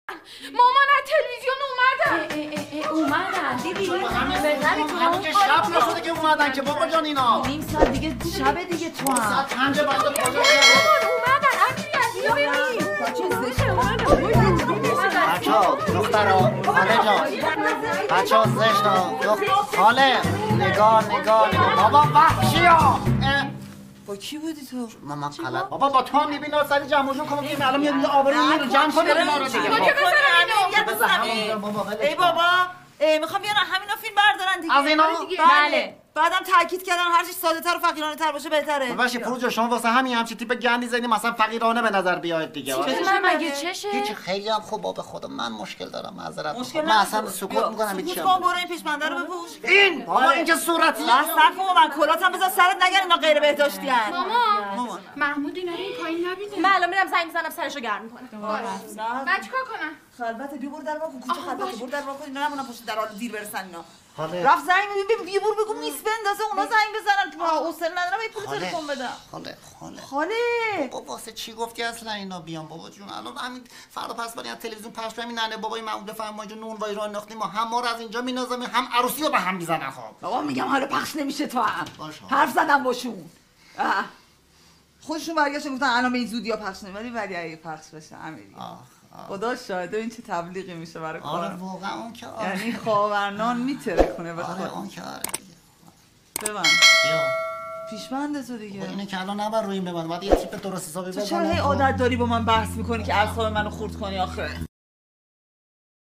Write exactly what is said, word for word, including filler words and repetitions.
مامان از تلویزیون اومدن. ای ای ای اومدن دیدی؟ همین که شب نشده که اومدن که بابا جان اینا نیم ساعت دیگه شب دیگه تو هم ساعت پنج بعد کجا مامان اومدن امیری بیا ببین. بچه زشت اومدن. بچه ها دخترها خاله جان بچه ها زشت ها خاله نگاه نگاه نگاه بابا وحشی ها با کی بودی تو؟ ماما غلط بابا با تو هم میبینی سری جمعشون کنم که الان میاد آبرو میره جمع کنه اینا رو دیگه ای بابا میخوام بیان همینا فیلم بردارن دیگه از اینا بله بعدم تاکید کردن هر چیز ساده تر و فقیرانه تر باشه بهتره باشه فروج شما واسه همین همچین تیپ گندی زدی مثلا فقیرانه به نظر بیاید دیگه من مگه چشه هیچ خیلی هم خوب بابا خدا من مشکل دارم معذرت مشکل من اصلا سکوت میکنم سکوت هیچ کن برو این پیشمنده رو بپوش این بابا این که صورتی صرف من کلاتم بذار سرت نگن اینا غیر بهداشتی ان مامان محمود اینا رو این پایین نبینه. من الان میرم زنگ میزنم سرشو گرم میکنم. من چیکار کنم؟ خلوت بیا برو در وا کن کوچه خلوت برو در وا کن اینا نمونن پشت در حال دیر برسن اینا خاله رفت زنگ میبین بیا برو بگو میس بندازه اونا زنگ بزنن تو حوصله ندارم این پول تلفن بدم خاله خاله خاله بابا واسه چی گفتی اصلا اینا بیان بابا جون الان همین فردا پس بعد از تلویزیون پخش کنیم ننه بابای محمود بفرما اینجا نون وای راه انداختیم ما هم ما رو از اینجا می‌نازیم هم عروسی رو به هم میزنن خب بابا میگم حالا پخش نمیشه تو هم باشه حرف زدم باشون خودشون برگشتن گفتن الان به این زودیا پخش نمیشه ولی ولی اگه پخش بشه امیری خدا شاهده این چه تبلیغی میشه برای آره کارم واقعا اون که آره یعنی خاورنان میترکونه به آره خدا اون که آره ببند بیا پیشبند تو دیگه اینه که الان نبر روی این ببند باید یه تیپ درست حسابی تو بزنم چرا هی عادت داری با من بحث میکنی که اعصاب منو خورد کنی آخه